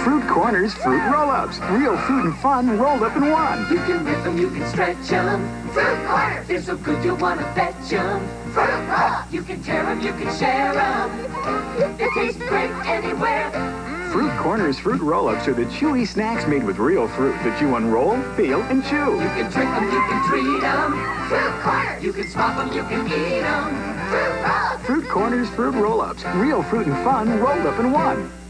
Fruit Corners Fruit Roll-Ups. Real fruit and fun rolled up in one. You can rip them, you can stretch them. Fruit Corners! They're so good you'll want to fetch them. Fruit Roll-Ups! You can tear them, you can share them. They taste great anywhere. Fruit Corners Fruit Roll-Ups are the chewy snacks made with real fruit that you unroll, feel, and chew. You can drink them, you can treat them. Fruit Corners! You can swap them, you can eat them. Fruit Roll-Ups! Fruit Corners Fruit Roll-Ups. Real fruit and fun rolled up in one.